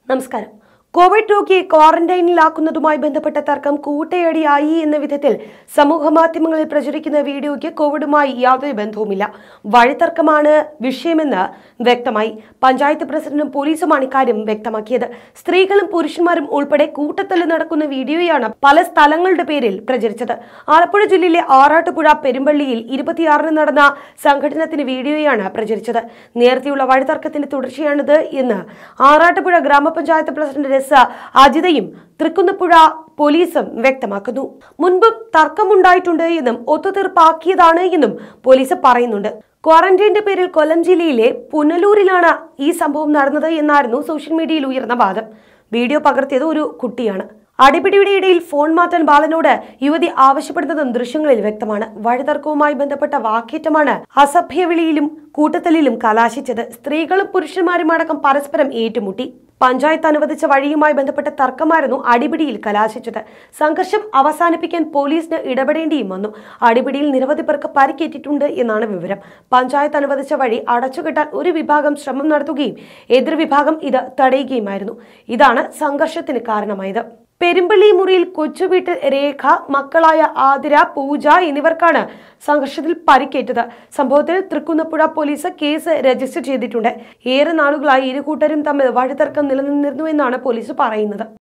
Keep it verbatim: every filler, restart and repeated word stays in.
നമസ്കാരം. കോവിഡ് രോഗിയെ ക്വാറന്റൈനിലാക്കുന്നതുമായി ബന്ധപ്പെട്ട തർക്കം കൂട്ടയടിയായി എന്ന വിധത്തിൽ സമൂഹ മാധ്യമങ്ങളിൽ പ്രചരിക്കുന്ന വീഡിയോയ്ക്ക് കോവിഡുമായി യാതൊരു ബന്ധവുമില്ല. വഴിത്തർക്കമാണ് വിഷയമെന്ന് വ്യക്തമായി. പഞ്ചായത്ത് പ്രസിഡന്റും പോലീസുമാണ് ഇക്കാര്യം വ്യക്തമാക്കിയത്. സ്ത്രീകളും പുരുഷന്മാരും ഉൾപ്പെടെ കൂട്ടത്തല്ല് നടക്കുന്ന വീഡിയോയാണ് പല സ്ഥലങ്ങളുടെ പേരിൽ പ്രചരിച്ചത്. ആലപ്പുഴ ജില്ലയിലെ ആറാട്ടുപുഴ പെരുമ്പള്ളിയിൽ ഇരുപത്തിയാറിന് നടന്ന സംഘടനത്തിന്റെ വീഡിയോയാണ് പ്രചരിച്ചത്. നേരത്തെയുള്ള വഴിത്തർക്കത്തിന്റെ തുടർച്ചയാണിത് എന്ന് ആറാട്ടുപുഴ ഗ്രാമപഞ്ചായത്ത് പ്രസിഡന്റ് അജിതയും തൃക്കുന്നപ്പുഴ പോലീസും വ്യക്തമാക്കുന്നു. മുൻപും തർക്കമുണ്ടായിട്ടുണ്ട് എന്നും ഒത്തുതീർപ്പാക്കിയതാണ് എന്നും പോലീസ് പറയുന്നുണ്ട്. ക്വാറന്റൈന്റെ പേരിൽ കൊല്ലം ജില്ലയിലെ പുനലൂരിലാണ് ഈ സംഭവം നടന്നത് എന്നായിരുന്നു സോഷ്യൽ മീഡിയയിൽ ഉയർന്ന വാദം. വീഡിയോ പകർത്തിയത് ഒരു കുട്ടിയാണ്. അടിപിടിയുടെ ഇടയിൽ ഫോൺ മാറ്റാൻ ബാലനോട് യുവതി ആവശ്യപ്പെടുന്നതും ദൃശ്യങ്ങളിൽ വ്യക്തമാണ്. വഴിതർക്കവുമായി ബന്ധപ്പെട്ട വാക്കേറ്റമാണ് അസഭ്യവിളിയിലും കൂട്ടത്തല്ലിലും കലാശിച്ചത്. സ്ത്രീകളും പുരുഷന്മാരും അടക്കം പരസ്പരം ഏറ്റുമുട്ടി. പഞ്ചായത്ത് അനുവദിച്ച വഴിയുമായി ബന്ധപ്പെട്ട തർക്കമായിരുന്നു അടിപിടിയിൽ കലാശിച്ചത്. സംഘർഷം അവസാനിപ്പിക്കാൻ പോലീസിന് ഇടപെടേണ്ടിയും വന്നു. അടിപിടിയിൽ നിരവധി പേർക്ക് പരിക്കേറ്റിട്ടുണ്ട് എന്നാണ് വിവരം. പഞ്ചായത്ത് അനുവദിച്ച വഴി അടച്ചുകെട്ടാൻ ഒരു വിഭാഗം ശ്രമം നടത്തുകയും എതിർവിഭാഗം ഇത് തടയുകയുമായിരുന്നു. ഇതാണ് സംഘർഷത്തിന് കാരണമായത്. പെരുമ്പള്ളി മുറിയിൽ കൊച്ചുവീട്ടിൽ രേഖ, മക്കളായ ആതിര, പൂജ എന്നിവർക്കാണ് സംഘർഷത്തിൽ പരിക്കേറ്റത്. സംഭവത്തിൽ തൃക്കുന്നപ്പുഴ പോലീസ് കേസ് രജിസ്റ്റർ ചെയ്തിട്ടുണ്ട്. ഏറെ നാളുകളായി ഇരു കൂട്ടരും തമ്മിൽ വഴിത്തർക്കം നിലനിന്നിരുന്നു എന്നാണ് പോലീസ് പറയുന്നത്.